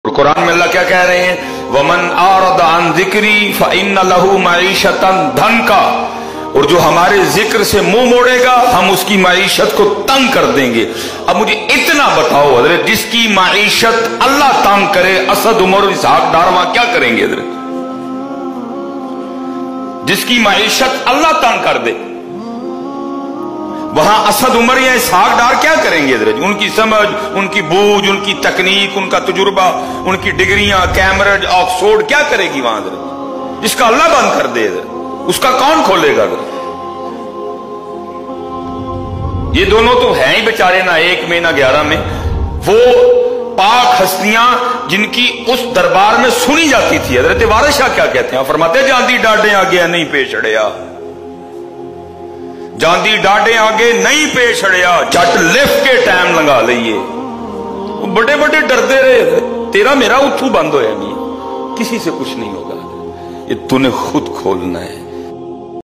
اور قرآن میں اللہ کیا کہہ رہے ہیں؟ وَمَنْ أَعْرَضَ عَنْ ذِكْرِي فَإِنَّ لَهُ مَعِيشَةً ضَنْكًا، اور جو ہمارے ذکر سے منہ موڑے گا ہم اس کی معیشت کو تنگ کر دیں گے۔ اب مجھے اتنا بتاؤ حضرت، جس کی معیشت اللہ تنگ کرے، اسد عمر اسحاق ڈار وہاں کیا کریں گے حضرت؟ جس کی معیشت اللہ تنگ کر دے وہاں اسد عمر یا اسحاق ڈار کیا کریں گے حضرت؟ ان کی سمجھ، ان کی بوجھ، ان کی تکنیک، ان کا تجربہ، ان کی ڈگریاں، کیمبرج، آکسفورڈ کیا کرے گی وہاں حضرت؟ جس کا اللہ بند کر دے حضرت، اس کا کون کھولے گا حضرت؟ یہ دونوں تو ہیں ہی بیچارے، نہ ایک میں نہ 11 میں، وہ پاک ہستیاں جن کی اس دربار میں سنی جاتی تھی۔ حضرت وارث شاہ کیا کہتے ہیں؟ فرماتے ہیں جاندی ڈاڈے آگے نہیں پیش اڑیا، جاندی ڈاڈے آگے نہیں پیش اڑیا، جٹ لفٹ کے ٹائم لگا لئیے۔ بڑے بڑے ڈردے رہے، تیرا میرا اتھو بند ہویا نہیں، کسی سے کچھ نہیں ہوگا، یہ تو نے خود کھولنا ہے۔